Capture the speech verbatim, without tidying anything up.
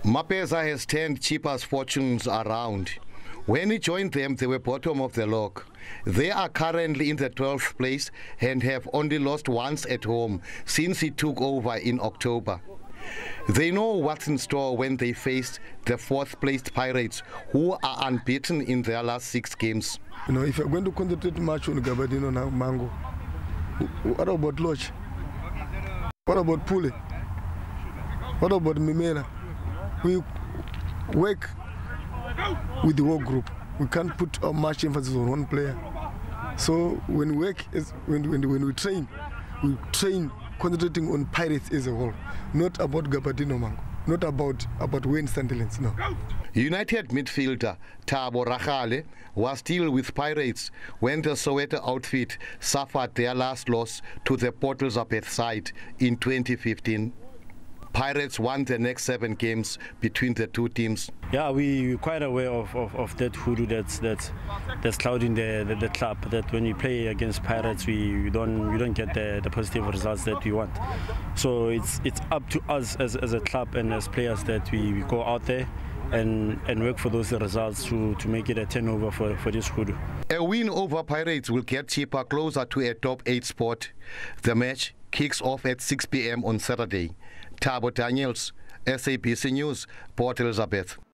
Mapeza has turned Chippa's fortunes around. When he joined them, they were bottom of the log. They are currently in the twelfth place and have only lost once at home since he took over in October. They know what's in store when they face the fourth-placed Pirates, who are unbeaten in their last six games. You know, if you're going to concentrate much on Gabadino now, Mango, what about Lodge? What about Pule? What about Mimela? We work with the whole group. We can't put uh, much emphasis on one player. So when we work, is when, when, when we train, we train concentrating on Pirates as a whole, not about Gabadino Mango, not about about Wayne Sandilands, no. United midfielder Thabo Rakgale was still with Pirates when the Soweto outfit suffered their last loss to the Port Elizabeth side in twenty fifteen. Pirates won the next seven games between the two teams. Yeah, we, we're quite aware of, of, of that hoodoo that's that's that's clouding the, the the club. That when we play against Pirates, we, we don't we don't get the, the positive results that we want. So it's it's up to us as, as a club and as players that we, we go out there and and work for those results to to make it a turnover for for this hoodoo. A win over Pirates will get Chippa closer to a top eight spot. The match kicks off at six p m on Saturday. Thabo Daniels, S A B C News, Port Elizabeth.